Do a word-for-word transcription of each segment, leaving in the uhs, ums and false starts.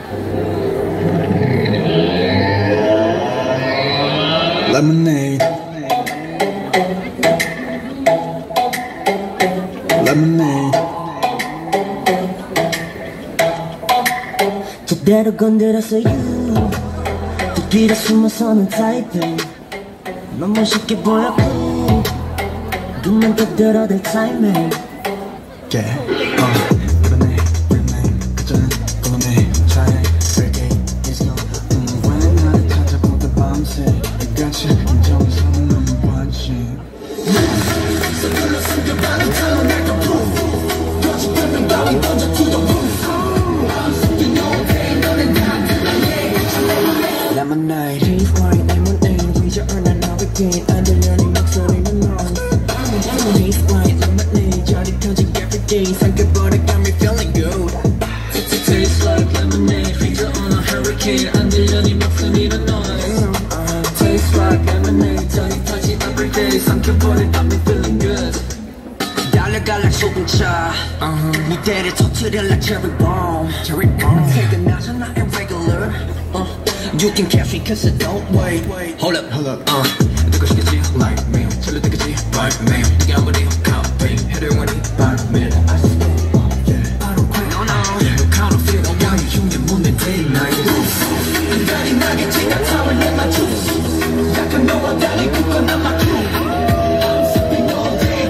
Lemonade, lemonade. 제대로 건드렸어 you 뒤길에 숨어서는 타이핑 너무 쉽게 보였고 눈만 더 들어댈 타이밍 Yeah, uh, lemonade, lemonade. 그저는 골라내 차에 Reggae is no 음, 왜 나를 찾아보던 밤새 같이 인정이 서는 관심 서둘러 숨겨봐는 달아날 건 proof 거짓되면 바위 던져 to the roof I'm sipping no pain 너는 다 들어내 Lemonade Taste like lemonade 위저 earn hurricane 안 들려는 목소리는 noise Taste like lemonade 저리 펴진 everyday 삼켜버려 got me feeling good Taste like lemonade 위저 earn a hurricane 안 들려는 목소리는 noise Taste like lemonade 저리 펴진 everyday 삼켜버려 got me feeling good 달려갈라 소금차 uh-huh. 무대를 터뜨릴라 cherry bomb cherry bomb 퇴근하자 나 irregular uh. You can catch me cause I don't wait Hold up, hold up, uh. 듣고 싶겠지 like me 절로 듣겠지 like me 이게 아무리 copy 해를 원해 like me I just go yeah I don't quit no no yeah no kind of feel no one 흉내 묻는 day night 안달이 나겠지 나 타면 내 my juice 약간 너와 달리 굳건 난 my crew I'm sipping all day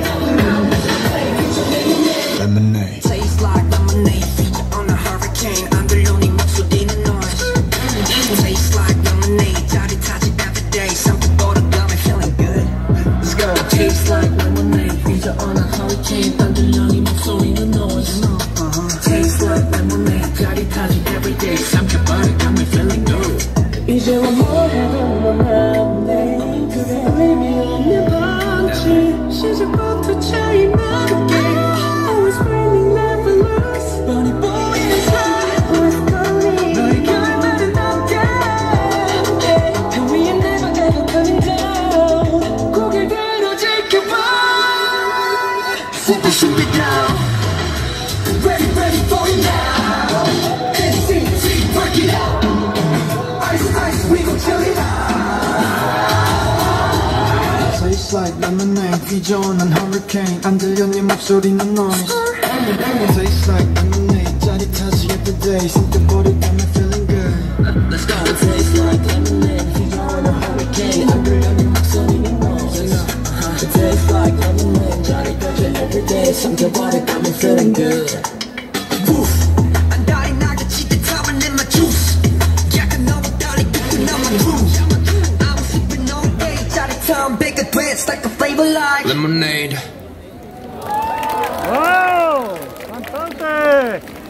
lemonade. Taste like lemonade feature on a hurricane 안 들려 네 목소리는 noise Taste like lemonade 짜릿하지 every day 삼켜버려 got me feeling good let's go Taste like lemonade feature on a hurricane 안 들려 네 목소리는 noise Taste like lemonade 짜릿하지 every day 삼켜버려 got me feeling good 이제와 뭐 해도 넌 그게 의미 없는 반지 시작부터 차이 나게 Always raining never lose 뻔히 보이는 사이 너의 결말은 안돼 그 위에 never ever coming down 고개 들어 지켜봐 Super super down ready ready for it now N C T break it out ice ice we gon' chill it out Taste like lemonade 비전한 hurricane 안 들려 네 목소리는 noise Taste like lemonade 짜릿하지 every day 삼켜버려 got me feeling good let's go Taste like lemonade feature on a hurricane 안 들려 네 목소리는 noise Taste like lemonade 짜릿하지 every day 삼켜버려 got me feeling good Woof 안달이 나겠지 내 타면 내 my juice 약간 너무 달리 굳건 난 my crew I'm sipping all day 짜릿한 bigger dance like a flavor like lemonade ¡Wow! ¡Cantante!